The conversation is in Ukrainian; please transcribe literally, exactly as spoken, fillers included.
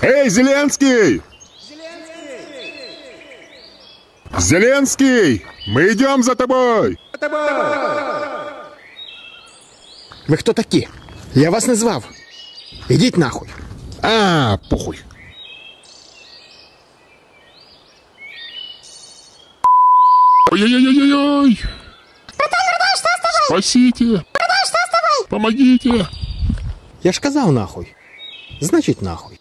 Эй, Зеленский! Зеленский! Мы идем за тобой! За тобой! Ви хто такі? Я вас не звав. Ідіть нахуй. А, похуй. Ой-ой-ой-ой-ой! Спасите! Помогите! Я ж казав нахуй. Значить нахуй.